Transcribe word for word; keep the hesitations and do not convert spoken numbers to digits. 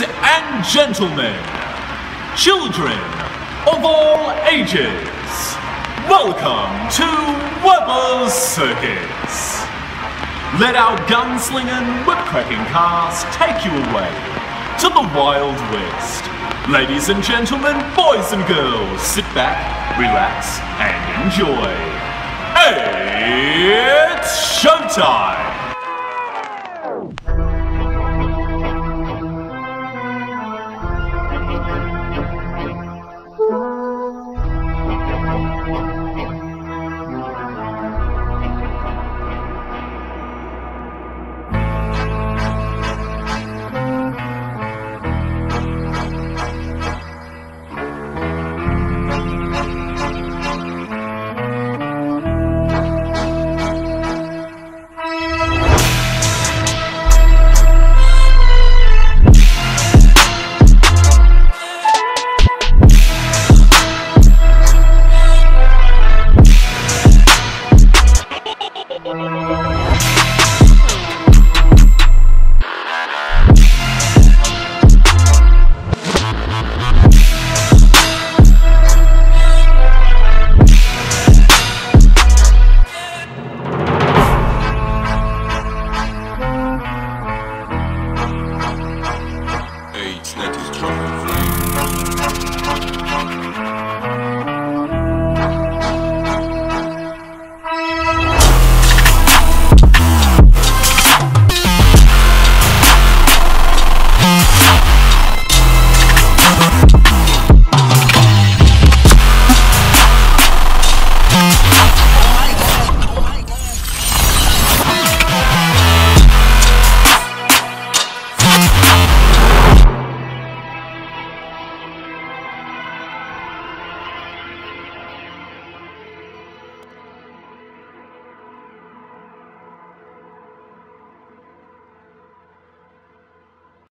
and gentlemen, children of all ages, welcome to Weber's Circus. Let our gunslinging, whip-cracking cast take you away to the Wild West. Ladies and gentlemen, boys and girls, sit back, relax, and enjoy. It's showtime!